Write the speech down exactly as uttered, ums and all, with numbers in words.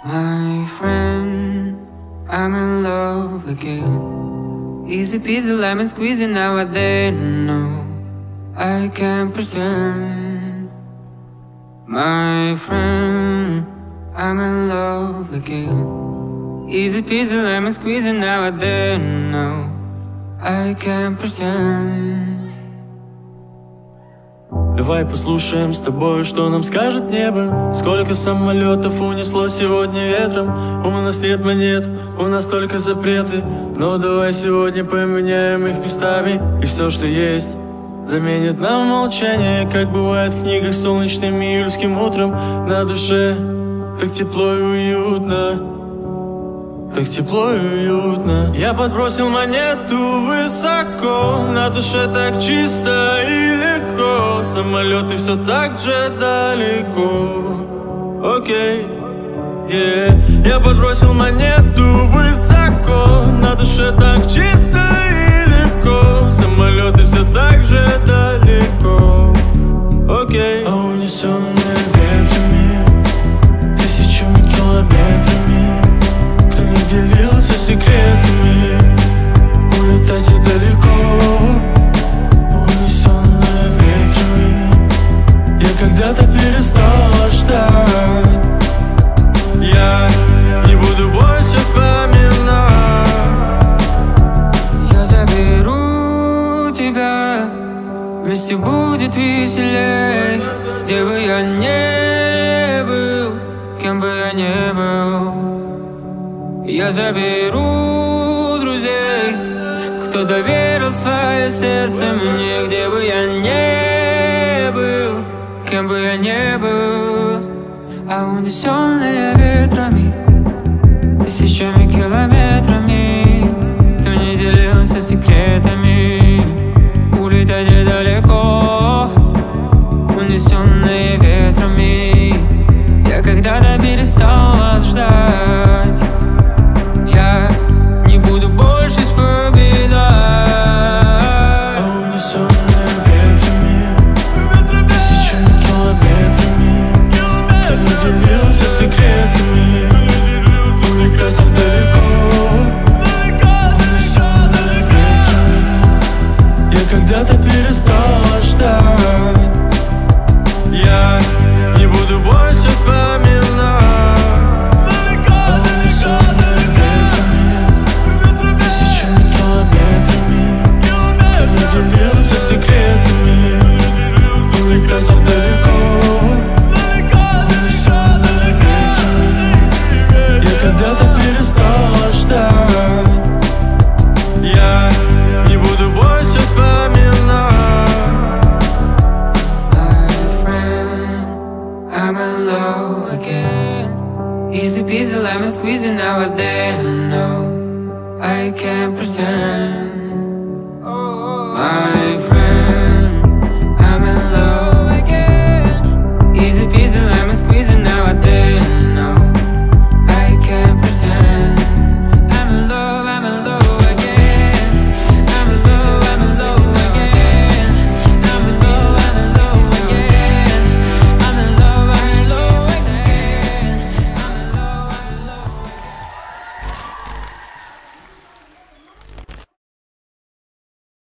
My friend, I'm in love again. Easy peasy lemon squeezy nowadays. No, I can't pretend. My friend, I'm in love again. Easy peasy lemon squeezy nowadays. No, I can't pretend. Давай послушаем с тобой, что нам скажет небо. Сколько самолетов унесло сегодня ветром. У нас нет монет, у нас только запреты. Но давай сегодня поменяем их местами. И все, что есть, заменит нам молчание. Как бывает в книгах солнечным июльским утром. На душе так тепло и уютно, так тепло и уютно. Я подбросил монету высоко, на душе так чисто и легко. Самолеты все так же далеко. Окей, okay. yeah. Я подбросил монету высоко, на душе так чисто и легко. Самолеты все так же далеко. Окей, okay. А унесенные ветрами тысячами километрами, делился секретами, улетать и далеко, унесенная ветрами. Я когда-то перестала ждать. Я не буду больше вспоминать. Я заберу тебя, вместе будет веселей. Где бы я не был, кем бы я не был, я заберу друзей, кто доверил свое сердце мне. Где бы я не был, кем бы я не был, а унесенные ветрами тысячами километрами, кто не делился секретами, улетать далеко. Унесенные ветрами, я когда-то перестал вас ждать. Я не буду больше вспоминать. А унесенные ветрами тысячами километрами, кто не делился секретами, улетать далеко. Унесенные ветрами, я когда-то перестала ждать. Я не буду больше вспоминать. Делился секретами, улетать далеко. Унесенные ветрами, я когда-то перестала ждать. Я не буду больше вспоминать. My friend, I'm in love again. Easy peasy lemon squeezy nowadays. No, I can't pretend.